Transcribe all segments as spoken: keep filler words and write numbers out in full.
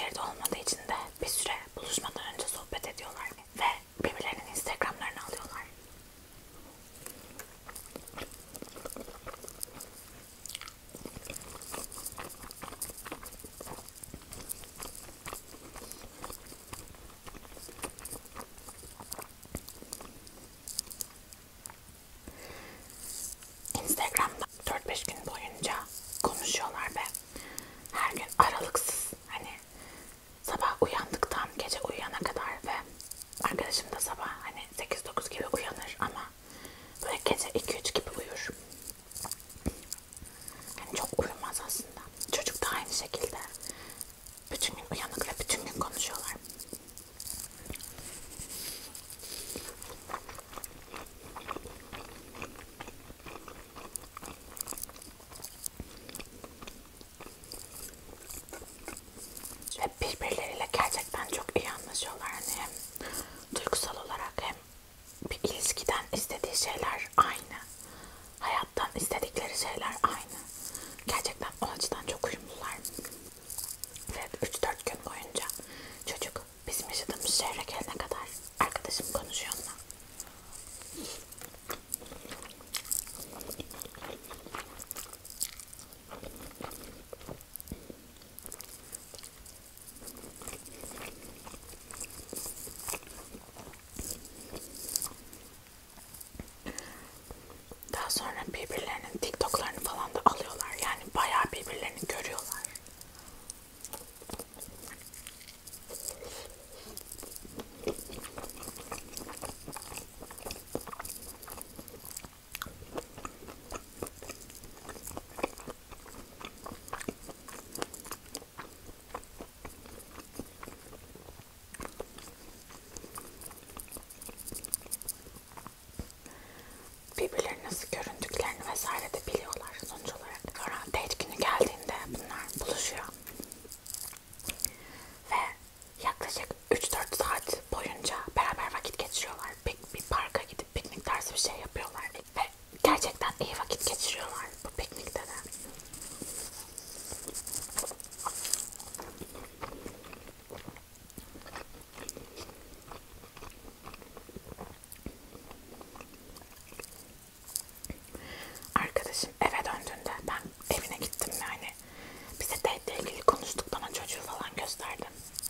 şehirde olmadığı için de bir süre buluşmadan önce sohbet ediyorlar ve birbirlerinin Instagram'larını alıyorlar. Instagram'da dört beş gün boyunca konuşuyorlar ve her gün aralıksız, hani sabah uyandıktan gece uyuyana kadar ve arkadaşım da sabah hani sekiz dokuz gibi uyanır ama böyle gece iki üç gibi uyur. Yani çok uyumaz aslında. Çocuk da aynı şekilde. Bütün gün uyanık ve bütün gün konuşuyorlar. Ve birbirleriyle gerçekten çok iyi anlaşıyorlar. Hani hem duygusal olarak hem bir ilişkiden istediği şeyler aynı. Hayattan istedikleri şeyler aynı. Gerçekten o açıdan çok uyumlular. Ve üç dört gün boyunca çocuk bizim yaşadığımız şehre gelene kadar arkadaşım konuşuyor onunla. Daha sonra birbirlerinin TikTok'larını falan da alıyorlar. Yani bayağı birbirlerini görüyorlar. Birbirlerinin nasıl göründüklerini vesaire de biliyorlar sonuç olarak. Sonra date günü geldiğinde bunlar buluşuyor. Ve yaklaşık üç dört saat boyunca beraber vakit geçiriyorlar. Bir, bir parka gidip piknik tarzı bir şey yapıyorlar. Ve gerçekten iyi vakit geçiriyorlar bu piknikte de. Arkadaşım eve döndüğünde ben evine gittim ve hani bize date ile ilgili konuştuk, bana çocuğu falan gösterdi.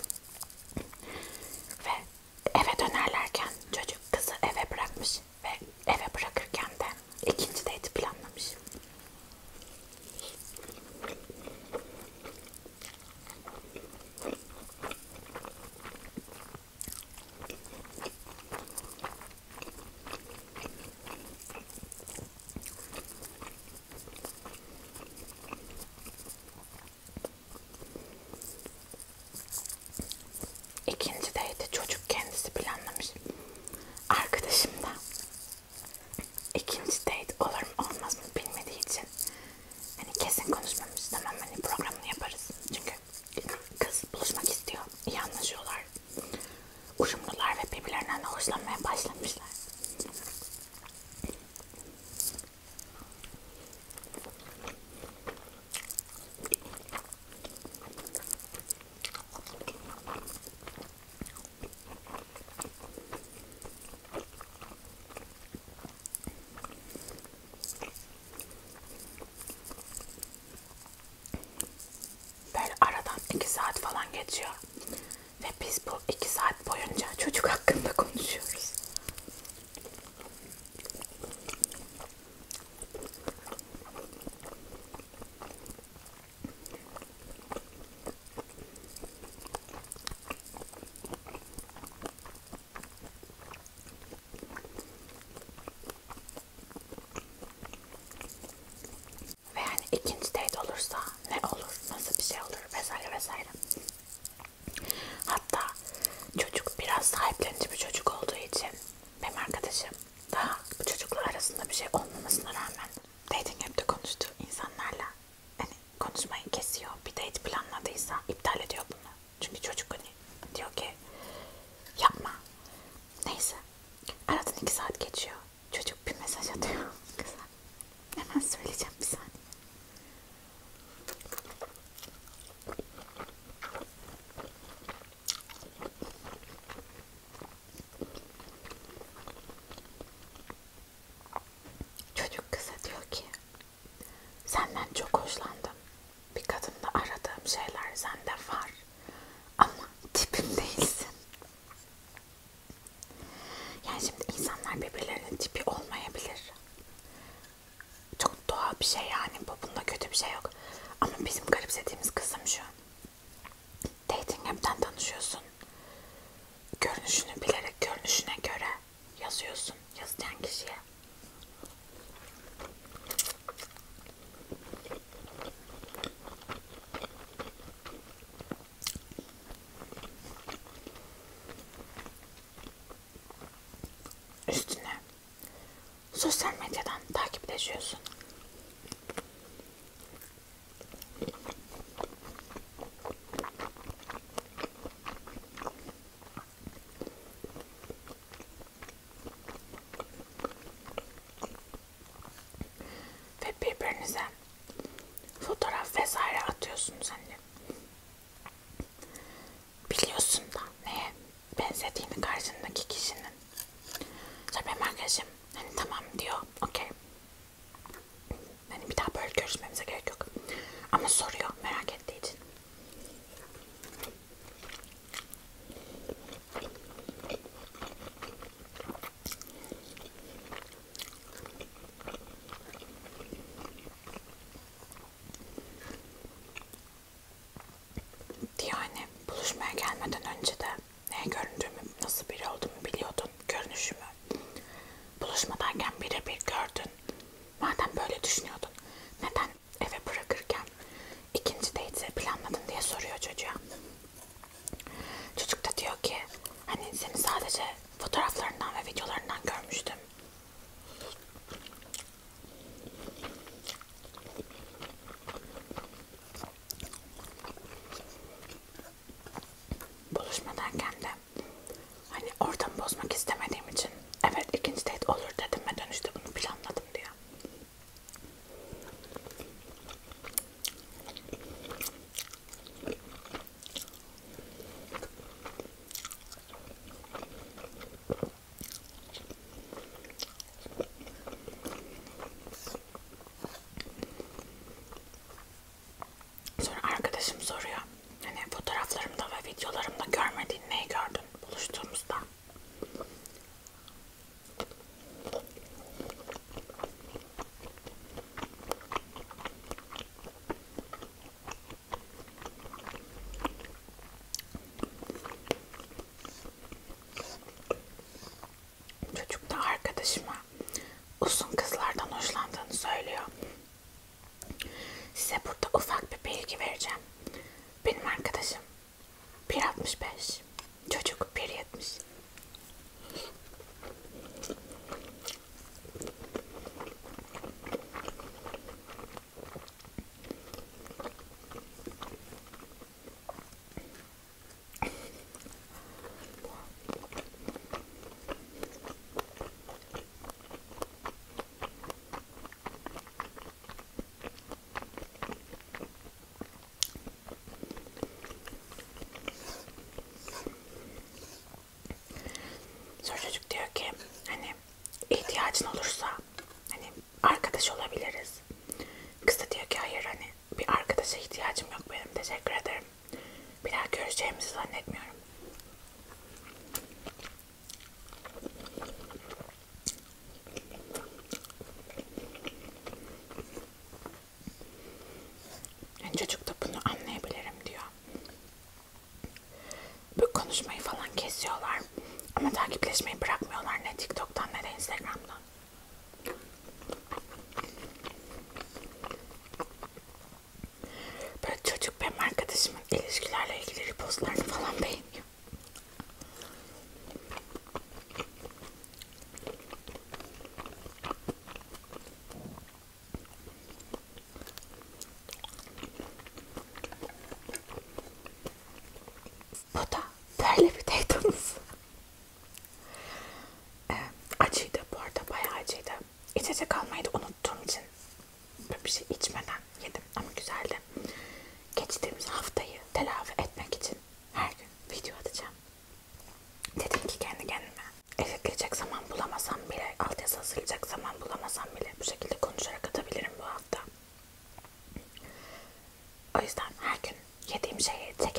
Ve eve dönerlerken çocuk kızı eve bırakmış ve eve bırakırken de ikinci date planlamış. İkinci date çocuk kendisi planlamış. Arkadaşım da ikinci date olur mu olmaz mı bilmediği için hani kesin konuşmamış. Tamam hani programını yaparız. Çünkü kız buluşmak istiyor. İyi anlaşıyorlar. Uyumlular ve birbirlerinden hoşlanmaya başlamışlar. Böyle aradan iki saat falan geçiyor. Ve biz bu iki saat boyunca çocuk hakkında konuşuyoruz. Ve yani ikinci date olursa ne olur, nasıl bir şey olur vesaire vesaire. Hatta çocuk biraz sahiplenici bir çocuk olduğu için benim arkadaşım daha bu çocukla arasında bir şey olmamasına rağmen dating app'te konuştuğu insanlarla hani konuşmayı kesiyor. Bir date planladıysa iptal ediyor bunu. Çünkü çocuk hani diyor ki yapma. Neyse. Aradan iki saat geçiyor. Çocuk bir mesaj atıyor kıza. Hemen söyleyeceğim bir saniye. yaptığım şeyler sende var. Ama tipim değilsin. Yani şimdi insanlar birbirlerinin tipi olmayabilir. Çok doğal bir şey yani bu. Bunda kötü bir şey yok. Ama bizim garipsediğimiz kısım şu. Dating app'ten tanışıyorsun. Görünüşünü bilerek görünüşüne göre yazıyorsun yazayan kişiye. Üstüne sosyal medyadan takipleşiyorsun. Ve birbirinize fotoğraf vesaire atıyorsunuz hani. Biliyorsun da neye benzediğini karşındaki kişinin. Sonra benim arkadaşım hani tamam diyor, okey. Hani bir daha böyle görüşmemize gerek yok. Ama soruyor merak ettiği için. Diyor hani buluşmaya gelmeden önce de neye göründüğümü, nasıl biri olduğumu biliyordun, görünüşümü. Buluşmadayken birebir gördün. Madem böyle düşünüyordun, neden eve bırakırken ikinci date'i planladın diye soruyor çocuğa. Çocuk da diyor ki hani seni sadece fotoğraflarından ve videolarından görmüştüm. Buluşmadayken de hani ortamı bozmak istemediğim için evet ikinci date olur dedim ve dönüşte bunu planladım diyor. Sonra arkadaşım soruyor. Hani fotoğraflarımda ve videolarımda görmediğin neyi gördün buluştuğumuzda? Çocuk da arkadaşıma uzun kızlardan hoşlandığını söylüyor. Size burada ufak bir bilgi vereceğim. Benim arkadaşım bir altmış beş, çocuk bir yetmiş. Sonra çocuk diyor ki hani ihtiyacın olursa hani arkadaş olabiliriz. Kız da diyor ki hayır hani bir arkadaşa ihtiyacım yok benim, teşekkür ederim. Bir daha görüşeceğimizi zannetmiyorum. Yani çocuk da bunu anlayabilirim diyor. Bu konuşmayı falan kesiyorlar. Ama takipleşmeyi bırakmıyorlar ne TikTok'tan ne de Instagram'dan. Böyle çocuk benim arkadaşımın ilişkilerle ilgili repostlarını falan beğeniyor. Bu da böyle bir date anısı. Ee, acıydı bu arada, bayağı acıydı. İçecek almayı da unuttuğum için böyle bir şey içmeden yedim ama güzeldi. Geçtiğimiz haftayı telafi etmek için her gün video atacağım. Dedim ki kendi kendime editleyecek zaman bulamasam bile, altyazı hazırlayacak zaman bulamasam bile bu şekilde konuşarak atabilirim bu hafta. O yüzden her gün yediğim şeyi tek